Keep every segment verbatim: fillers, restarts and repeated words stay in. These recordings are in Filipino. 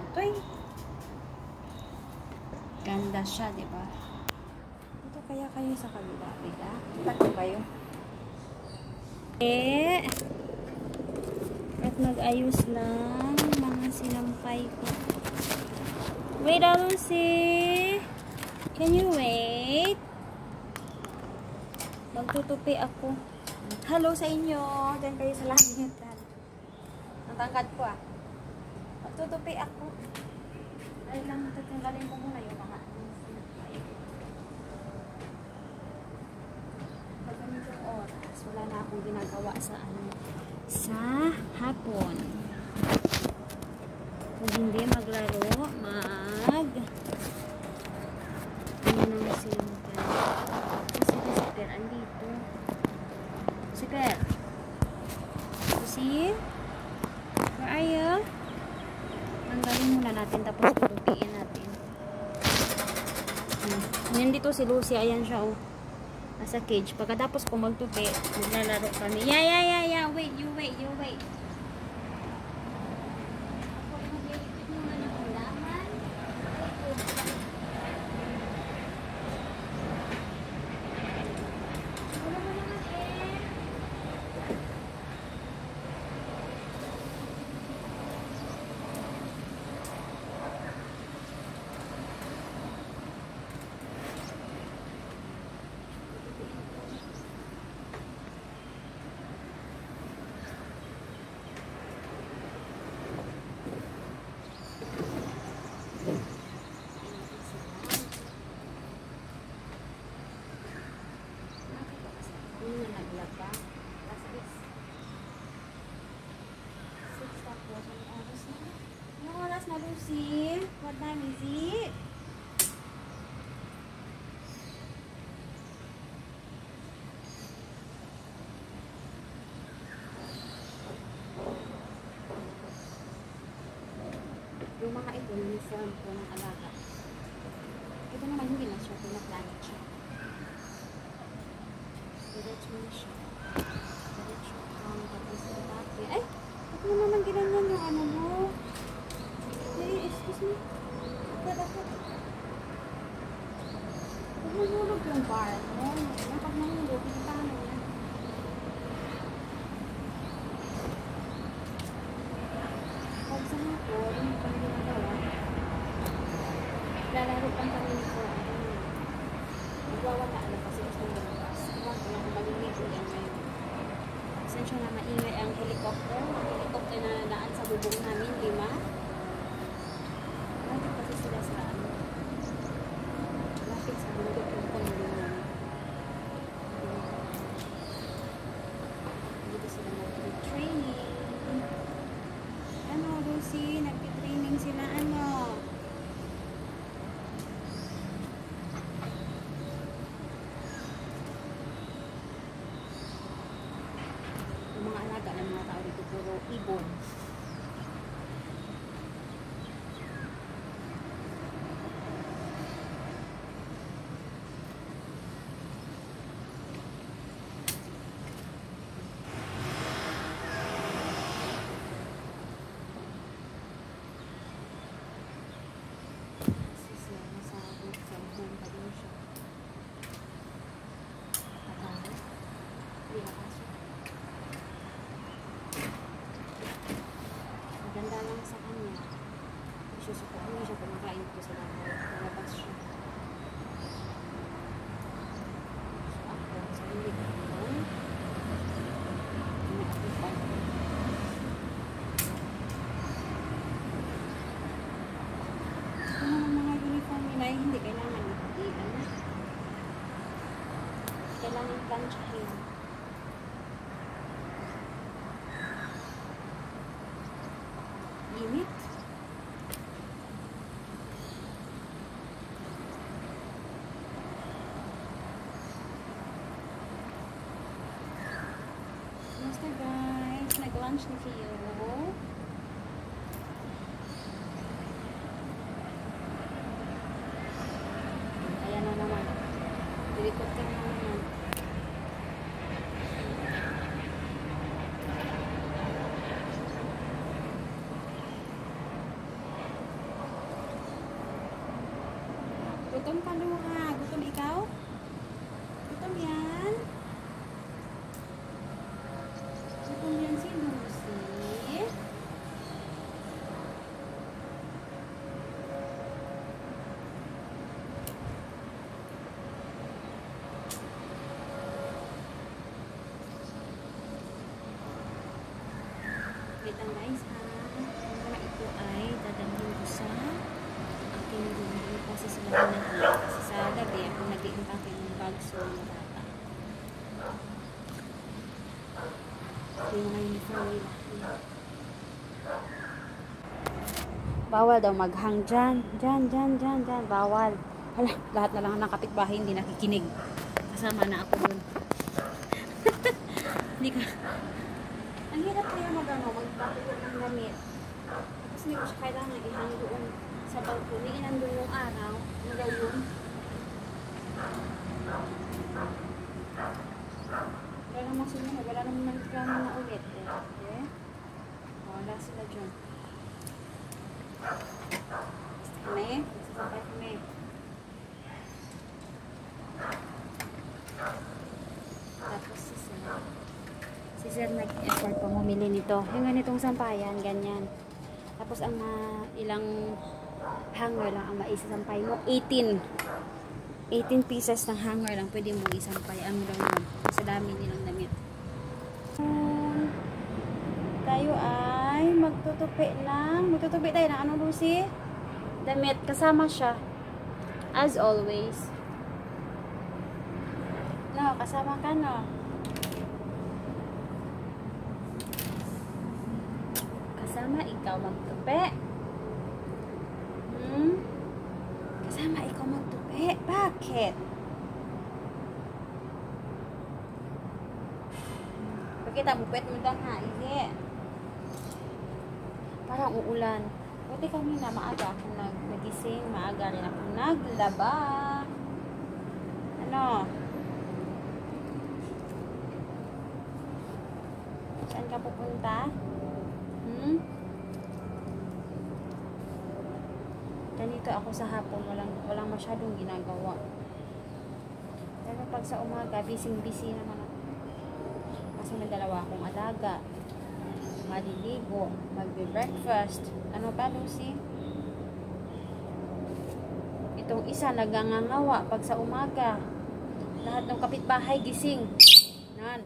Toy. Ganda siya, di ba? Dito kaya kayo sa kabila. Bila? Dito kayo. Eh. At mag-ayos lang mga sinampay ko. Wait, Lucy. Can you wait? Magtutupi ako. Hello sa inyo. Diyan kayo sa langit. Ang tangkad ko ah. Magtutupi ako. Ay lang, tatanggalin ko muna yung mga pag ganitong oras, wala na akong ginagawa sa ano, sa hapon. Kung hindi maglaro, mag ano nang sinunod. Kasi si Per andito. Si Per. See? Where are you? Tanggalin muna natin tapos tutupiin natin. Hmm. Yan dito si Lucy. Ayan siya oh. Nasa cage. Pagkatapos kung magtupi, maglalaro kami. Yeah, yeah, yeah, yeah. Wait, you wait, you wait. Na Lucy, what time is it? Yung mga ito, uniform po ng alaga. Ito naman hindi na siya, pinaplanet siya. Diretso na siya. Diretso. Um, tapos sa dati. Ay! Ito na naman ginanyan yung ano mo. Excuse me. Dapat. Nahulog yung bar mo. Kapag nahulog, paano yan? Pag sa hapon, yung pang ginagawa, lalaro pang kami ko. Magwawala na kasi gusto nyo lumabas. Iwan ko lang kung malimig ko yan ngayon. Sensya na maingay ang helicopter. Ang helicopter na naan sa bubong namin, lima. Kasi sila sa ano, lapit sa bundok yung pangulunan. Dito sila nag-training. Ano, Lucy? Nag-training sila, ano? Yung mga alaga ng mga tao dito, puro ibon. Maganda lang sa kanya. Susuko ko siya kumakain ko sa labas. Nalabas siya. So ako, sa hindi ko naman. Hindi ako pa. Ito naman mga uniform nila ay hindi kailangan iilan na. Kailangan planchahin. Init. Basta guys, nag-lunch na kayo. Ayan na naman. Helicopter na naman. Gutom ka, Lura. Gutom ikaw? Gutom yan? Gutom yan si Lucy. Wait lang guys ha. Para ito ay dadalhin ko sa aking room kasi sila hinahanap. Kasi sa gabi ako nag-i-impact yung bag so bata. Yung mga uniform nila. Bawal daw maghang dyan. Dyan, dyan, dyan, dyan. Bawal. Hala, lahat na lang ng kapitbahay hindi nakikinig. Kasama na ako dun. Hindi ka... Ang hirap kaya mag-ano, magpapilot ng damit. Tapos hindi ko siya kailangan ihang doon sa balcony. Nandun yung araw. Ano daw yun? Wala namang sinuha. Wala namang nagkama na ulit. Okay? Wala sila dyan. Basta kami. Magsasabay kami. Tapos si Sir. Si Sir nag-effort pa bumili nito. Yung ganitong sampayan, ganyan. Tapos ang uh, ilang hanger lang ang maisasampay mo. eighteen. eighteen pieces ng hanger lang pwede mo isampay. Ang lang yun. Sa dami nilang damit. Um, tayo ay magtutupi ng magtutupi tayo ng ano, Lucy? Damit. Kasama siya. As always. No, kasama ka, no? Kasama ikaw magtupi. Hmm? Kasama ikaw magtupi. Bakit? Pagkita mo, pwet mo lang ha, hindi. Parang uulan. Buti kami na maaga akong nagising. Maaga rin akong naglaba. Ano? Saan ka pupunta? Hmm? Ganito ako sa hapon, walang, walang masyadong ginagawa. Pero pag sa umaga, busy-busy naman ako. Kasi may dalawa akong alaga. Maliligo, magbe-breakfast. Ano pa, Lucy? Itong isa, nagangangawa pag sa umaga. Lahat ng kapitbahay gising. Nan.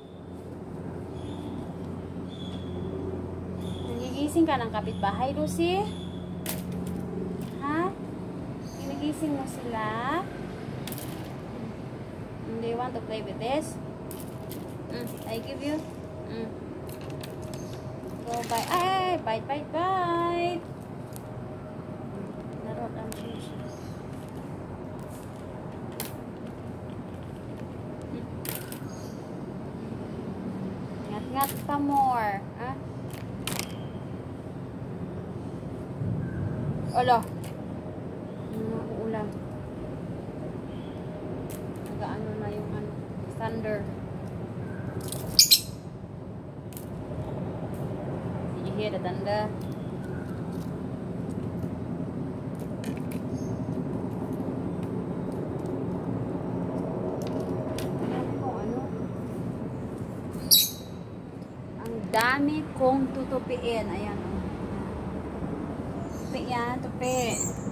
Nagigising ka ng kapitbahay, Lucy? Ha? Ginigising mo sila? Do you want to play with this? Mm, I give you? Mm. Go bite. Ay, bite, bite, bite. Narot ang sushi. Mm. Ngat-ngat pa more. Ha? Olo. Ano ulam? Nagaano na yung ano, thunder. Did you hear the thunder? Ano? Ang dami kong tutupiin. Ayan. Tupi yan, tupi.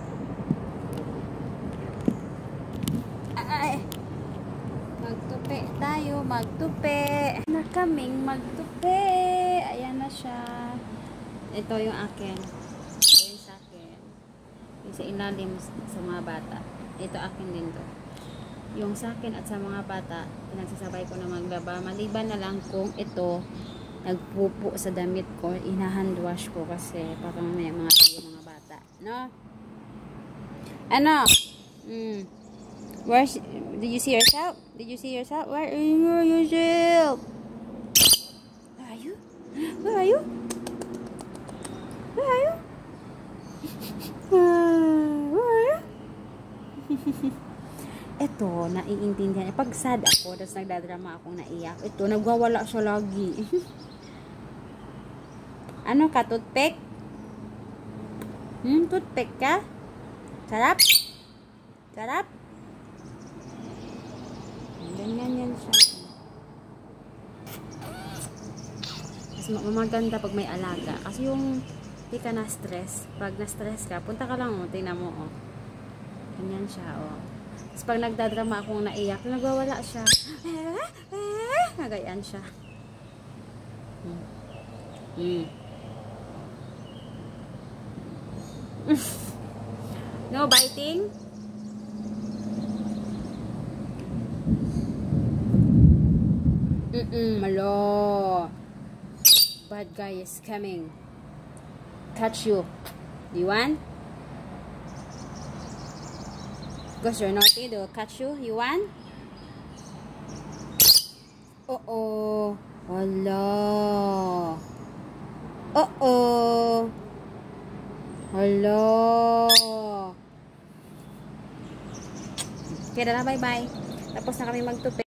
Ay, magtupi tayo, magtupi. Na kaming magtupi. Ayan na siya. Ito yung akin. Ito yung sa akin. Yung sa ilalim sa mga bata. Ito akin din to. Yung sa akin at sa mga bata, pinagsasabay ko na maglaba. Maliban na lang kung ito nagpupo sa damit ko, ina-hand wash ko kasi para may mga yung mga bata, no? Ano? Mm. Where's, did you see yourself? Did you see yourself? Where are you yourself? Where are you? Where are you? Where are you? Uh, where are you? Ito, naiintindihan. Pag sad ako, tapos nagdadrama akong naiyak, ito, nagwawala siya lagi. Ano ka, toothpick? Hmm, toothpick ka? Sarap? Sarap? Ganyan yan siya. Mas maganda pag may alaga. Kasi yung di ka na-stress. Pag na-stress ka, punta ka lang, oh, tingnan mo, oh. Ganyan siya, oh. Tapos pag nagdadrama akong naiyak, nagwawala siya. Eh, eh, nagayaan siya. Hmm. Hmm. No biting? Mm-mm, malo. Bad guy is coming. Catch you. Do you want? Because you're naughty, they'll catch you. You want? Uh-oh. Wala. Uh-oh. Wala. Okay na, bye-bye. Tapos na kami magtupi.